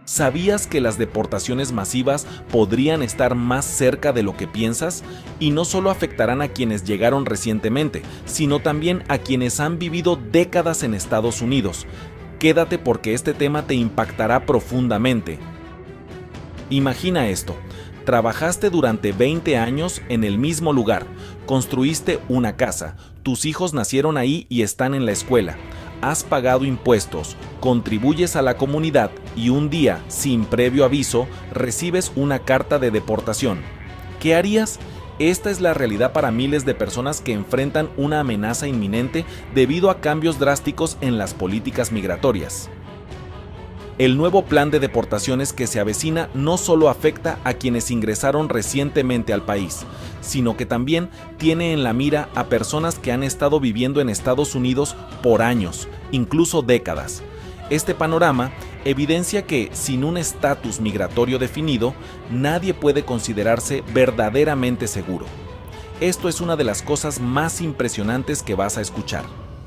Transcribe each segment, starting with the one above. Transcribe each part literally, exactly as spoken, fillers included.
¿Sabías que las deportaciones masivas podrían estar más cerca de lo que piensas? Y no solo afectarán a quienes llegaron recientemente, sino también a quienes han vivido décadas en Estados Unidos. Quédate porque este tema te impactará profundamente. Imagina esto. Trabajaste durante veinte años en el mismo lugar, construiste una casa, tus hijos nacieron ahí y están en la escuela. Has pagado impuestos, contribuyes a la comunidad y un día, sin previo aviso, recibes una carta de deportación. ¿Qué harías? Esta es la realidad para miles de personas que enfrentan una amenaza inminente debido a cambios drásticos en las políticas migratorias. El nuevo plan de deportaciones que se avecina no solo afecta a quienes ingresaron recientemente al país, sino que también tiene en la mira a personas que han estado viviendo en Estados Unidos por años, incluso décadas. Este panorama evidencia que, sin un estatus migratorio definido, nadie puede considerarse verdaderamente seguro. Esto es una de las cosas más impresionantes que vas a escuchar.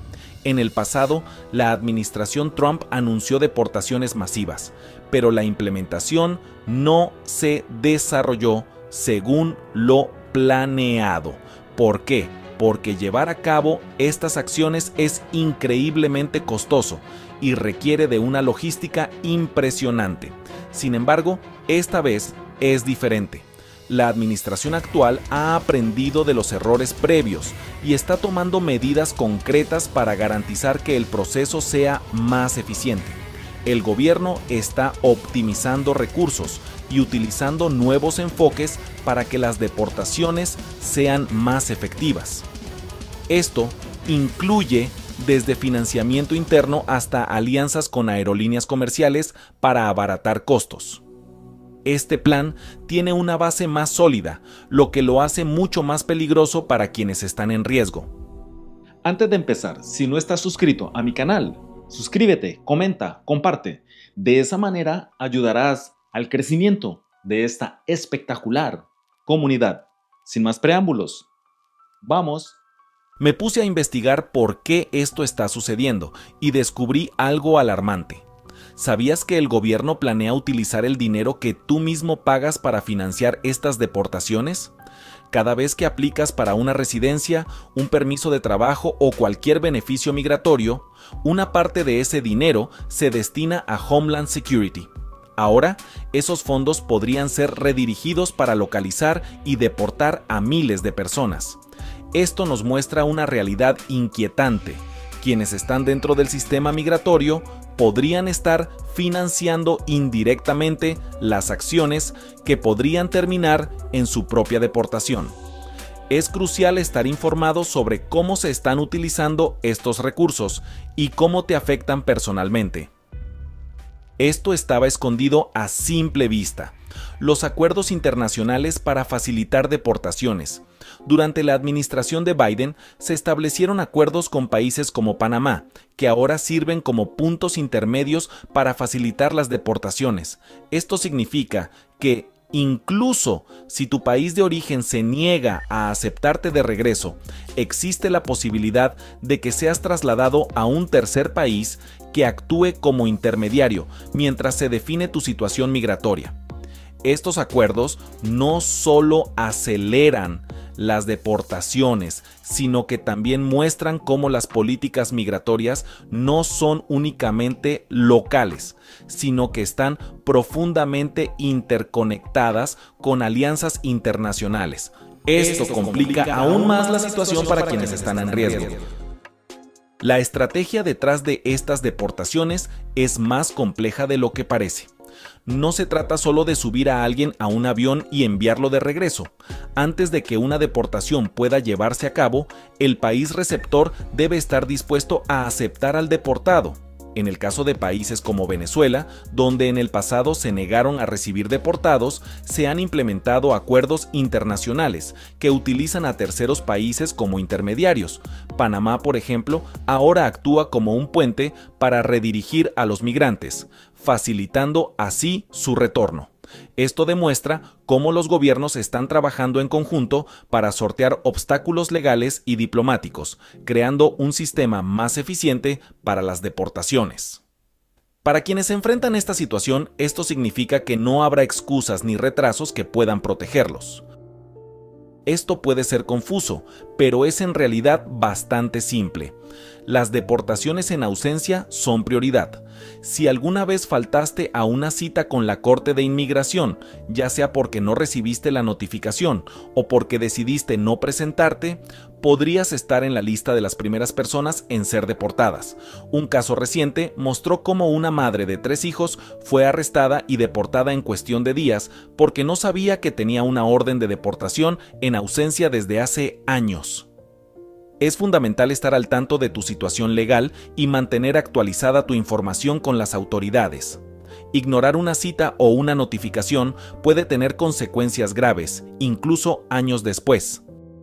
En el pasado, la administración Trump anunció deportaciones masivas, pero la implementación no se desarrolló según lo planeado. ¿Por qué? Porque llevar a cabo estas acciones es increíblemente costoso y requiere de una logística impresionante. Sin embargo, esta vez es diferente. La administración actual ha aprendido de los errores previos y está tomando medidas concretas para garantizar que el proceso sea más eficiente. El gobierno está optimizando recursos y utilizando nuevos enfoques para que las deportaciones sean más efectivas. Esto incluye desde financiamiento interno hasta alianzas con aerolíneas comerciales para abaratar costos. Este plan tiene una base más sólida, lo que lo hace mucho más peligroso para quienes están en riesgo. Antes de empezar, si no estás suscrito a mi canal, suscríbete, comenta, comparte. De esa manera ayudarás al crecimiento de esta espectacular comunidad. Sin más preámbulos, vamos. Me puse a investigar por qué esto está sucediendo y descubrí algo alarmante. ¿Sabías que el gobierno planea utilizar el dinero que tú mismo pagas para financiar estas deportaciones? Cada vez que aplicas para una residencia, un permiso de trabajo o cualquier beneficio migratorio, una parte de ese dinero se destina a Homeland Security. Ahora, esos fondos podrían ser redirigidos para localizar y deportar a miles de personas. Esto nos muestra una realidad inquietante. Quienes están dentro del sistema migratorio podrían estar financiando indirectamente las acciones que podrían terminar en su propia deportación. Es crucial estar informado sobre cómo se están utilizando estos recursos y cómo te afectan personalmente. Esto estaba escondido a simple vista. Los acuerdos internacionales para facilitar deportaciones. Durante la administración de Biden se establecieron acuerdos con países como Panamá, que ahora sirven como puntos intermedios para facilitar las deportaciones. Esto significa que incluso si tu país de origen se niega a aceptarte de regreso, existe la posibilidad de que seas trasladado a un tercer país que actúe como intermediario mientras se define tu situación migratoria. Estos acuerdos no solo aceleran las deportaciones, sino que también muestran cómo las políticas migratorias no son únicamente locales, sino que están profundamente interconectadas con alianzas internacionales. Esto complica aún más la situación para quienes están en riesgo. La estrategia detrás de estas deportaciones es más compleja de lo que parece. No se trata solo de subir a alguien a un avión y enviarlo de regreso. Antes de que una deportación pueda llevarse a cabo, el país receptor debe estar dispuesto a aceptar al deportado. En el caso de países como Venezuela, donde en el pasado se negaron a recibir deportados, se han implementado acuerdos internacionales que utilizan a terceros países como intermediarios. Panamá, por ejemplo, ahora actúa como un puente para redirigir a los migrantes, facilitando así su retorno. Esto demuestra cómo los gobiernos están trabajando en conjunto para sortear obstáculos legales y diplomáticos, creando un sistema más eficiente para las deportaciones. Para quienes enfrentan esta situación, esto significa que no habrá excusas ni retrasos que puedan protegerlos. Esto puede ser confuso, pero es en realidad bastante simple. Las deportaciones en ausencia son prioridad. Si alguna vez faltaste a una cita con la Corte de Inmigración, ya sea porque no recibiste la notificación o porque decidiste no presentarte, podrías estar en la lista de las primeras personas en ser deportadas. Un caso reciente mostró cómo una madre de tres hijos fue arrestada y deportada en cuestión de días porque no sabía que tenía una orden de deportación en ausencia desde hace años. Es fundamental estar al tanto de tu situación legal y mantener actualizada tu información con las autoridades. Ignorar una cita o una notificación puede tener consecuencias graves, incluso años después.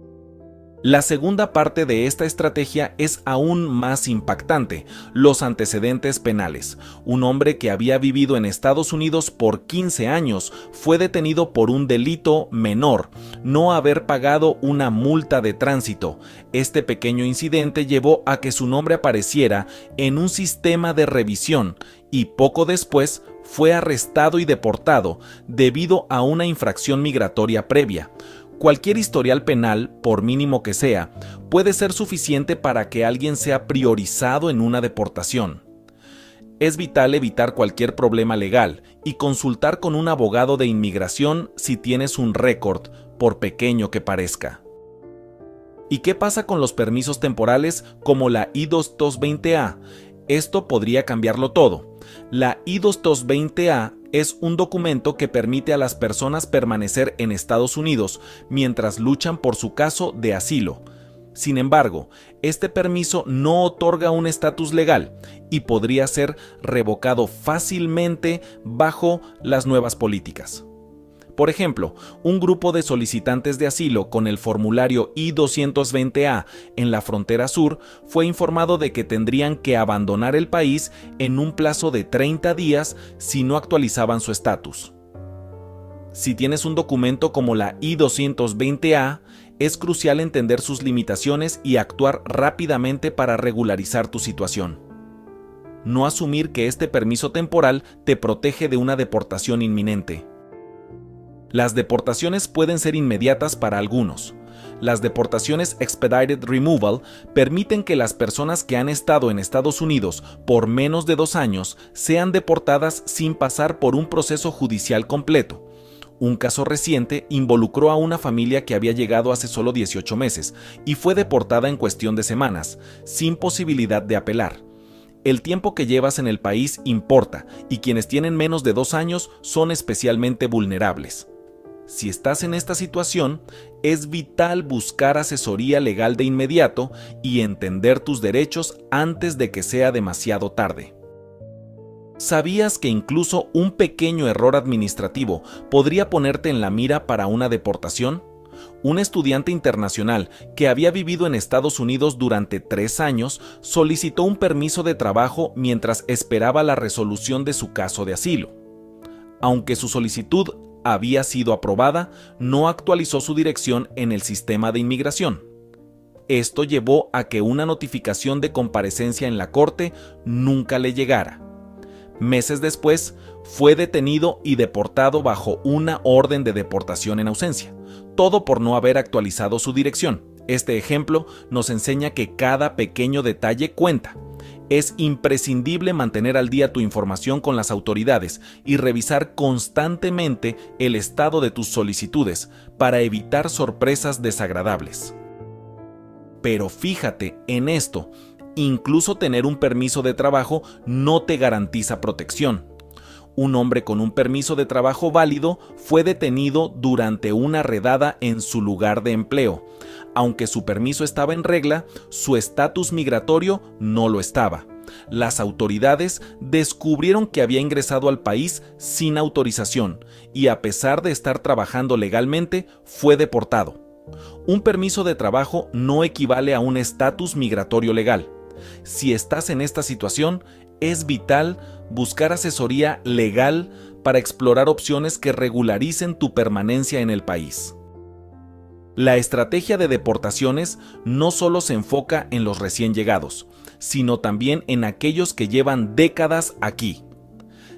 La segunda parte de esta estrategia es aún más impactante: los antecedentes penales. Un hombre que había vivido en Estados Unidos por quince años fue detenido por un delito menor: no haber pagado una multa de tránsito. Este pequeño incidente llevó a que su nombre apareciera en un sistema de revisión y poco después fue arrestado y deportado debido a una infracción migratoria previa. Cualquier historial penal, por mínimo que sea, puede ser suficiente para que alguien sea priorizado en una deportación. Es vital evitar cualquier problema legal y consultar con un abogado de inmigración si tienes un récord, por pequeño que parezca. ¿Y qué pasa con los permisos temporales como la I doscientos veinte A? Esto podría cambiarlo todo. La I doscientos veinte A es un documento que permite a las personas permanecer en Estados Unidos mientras luchan por su caso de asilo. Sin embargo, este permiso no otorga un estatus legal y podría ser revocado fácilmente bajo las nuevas políticas. Por ejemplo, un grupo de solicitantes de asilo con el formulario I doscientos veinte A en la frontera sur fue informado de que tendrían que abandonar el país en un plazo de treinta días si no actualizaban su estatus. Si tienes un documento como la I doscientos veinte A, es crucial entender sus limitaciones y actuar rápidamente para regularizar tu situación. No asumir que este permiso temporal te protege de una deportación inminente. Las deportaciones pueden ser inmediatas para algunos. Las deportaciones Expedited Removal permiten que las personas que han estado en Estados Unidos por menos de dos años sean deportadas sin pasar por un proceso judicial completo. Un caso reciente involucró a una familia que había llegado hace solo dieciocho meses y fue deportada en cuestión de semanas, sin posibilidad de apelar. El tiempo que llevas en el país importa y quienes tienen menos de dos años son especialmente vulnerables. Si estás en esta situación, es vital buscar asesoría legal de inmediato y entender tus derechos antes de que sea demasiado tarde. ¿Sabías que incluso un pequeño error administrativo podría ponerte en la mira para una deportación? Un estudiante internacional que había vivido en Estados Unidos durante tres años solicitó un permiso de trabajo mientras esperaba la resolución de su caso de asilo. Aunque su solicitud había sido aprobada, no actualizó su dirección en el sistema de inmigración. Esto llevó a que una notificación de comparecencia en la corte nunca le llegara. Meses después, fue detenido y deportado bajo una orden de deportación en ausencia, todo por no haber actualizado su dirección. Este ejemplo nos enseña que cada pequeño detalle cuenta. Es imprescindible mantener al día tu información con las autoridades y revisar constantemente el estado de tus solicitudes para evitar sorpresas desagradables. Pero fíjate en esto, incluso tener un permiso de trabajo no te garantiza protección. Un hombre con un permiso de trabajo válido fue detenido durante una redada en su lugar de empleo. Aunque su permiso estaba en regla, su estatus migratorio no lo estaba. Las autoridades descubrieron que había ingresado al país sin autorización y, a pesar de estar trabajando legalmente, fue deportado. Un permiso de trabajo no equivale a un estatus migratorio legal. Si estás en esta situación, es vital buscar asesoría legal para explorar opciones que regularicen tu permanencia en el país. La estrategia de deportaciones no solo se enfoca en los recién llegados, sino también en aquellos que llevan décadas aquí.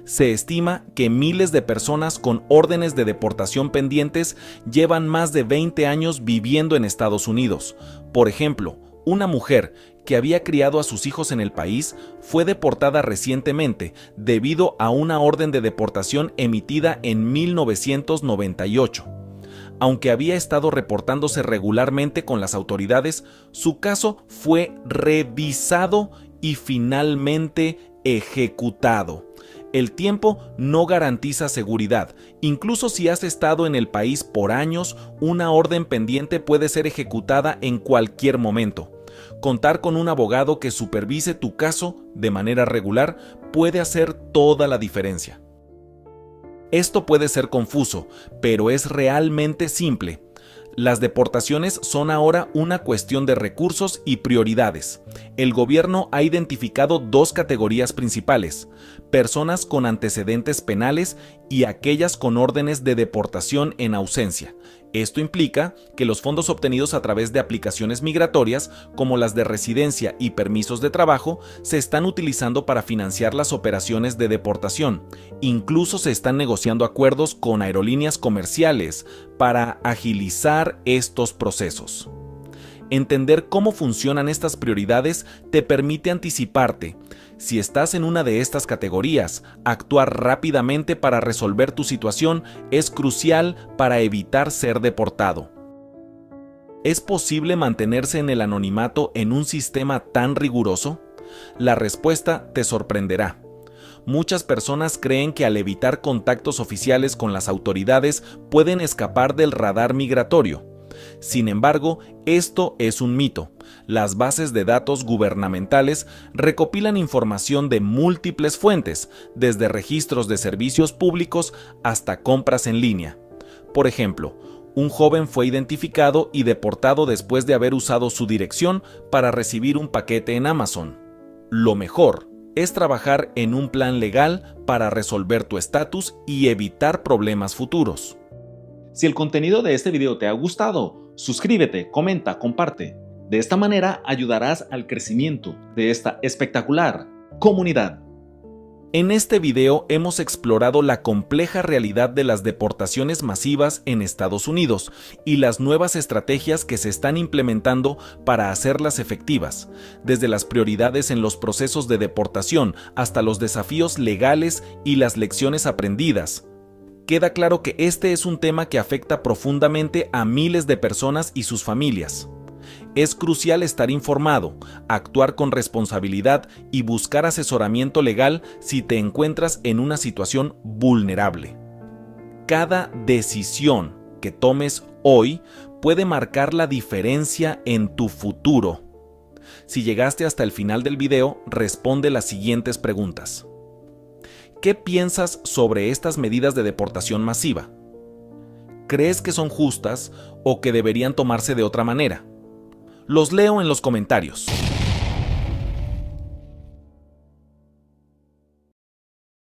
Se estima que miles de personas con órdenes de deportación pendientes llevan más de veinte años viviendo en Estados Unidos. Por ejemplo, una mujer que había criado a sus hijos en el país fue deportada recientemente debido a una orden de deportación emitida en mil novecientos noventa y ocho. Aunque había estado reportándose regularmente con las autoridades, su caso fue revisado y finalmente ejecutado. El tiempo no garantiza seguridad. Incluso si has estado en el país por años, una orden pendiente puede ser ejecutada en cualquier momento. Contar con un abogado que supervise tu caso de manera regular puede hacer toda la diferencia. Esto puede ser confuso, pero es realmente simple. Las deportaciones son ahora una cuestión de recursos y prioridades. El gobierno ha identificado dos categorías principales: personas con antecedentes penales y aquellas con órdenes de deportación en ausencia. Esto implica que los fondos obtenidos a través de aplicaciones migratorias, como las de residencia y permisos de trabajo, se están utilizando para financiar las operaciones de deportación. Incluso se están negociando acuerdos con aerolíneas comerciales para agilizar estos procesos. Entender cómo funcionan estas prioridades te permite anticiparte. Si estás en una de estas categorías, actuar rápidamente para resolver tu situación es crucial para evitar ser deportado. ¿Es posible mantenerse en el anonimato en un sistema tan riguroso? La respuesta te sorprenderá. Muchas personas creen que al evitar contactos oficiales con las autoridades pueden escapar del radar migratorio. Sin embargo, esto es un mito. Las bases de datos gubernamentales recopilan información de múltiples fuentes, desde registros de servicios públicos hasta compras en línea. Por ejemplo, un joven fue identificado y deportado después de haber usado su dirección para recibir un paquete en Amazon. Lo mejor es trabajar en un plan legal para resolver tu estatus y evitar problemas futuros. Si el contenido de este video te ha gustado, suscríbete, comenta, comparte. De esta manera ayudarás al crecimiento de esta espectacular comunidad. En este video hemos explorado la compleja realidad de las deportaciones masivas en Estados Unidos y las nuevas estrategias que se están implementando para hacerlas efectivas, desde las prioridades en los procesos de deportación hasta los desafíos legales y las lecciones aprendidas. Queda claro que este es un tema que afecta profundamente a miles de personas y sus familias. Es crucial estar informado, actuar con responsabilidad y buscar asesoramiento legal si te encuentras en una situación vulnerable. Cada decisión que tomes hoy puede marcar la diferencia en tu futuro. Si llegaste hasta el final del video, responde las siguientes preguntas. ¿Qué piensas sobre estas medidas de deportación masiva? ¿Crees que son justas o que deberían tomarse de otra manera? Los leo en los comentarios.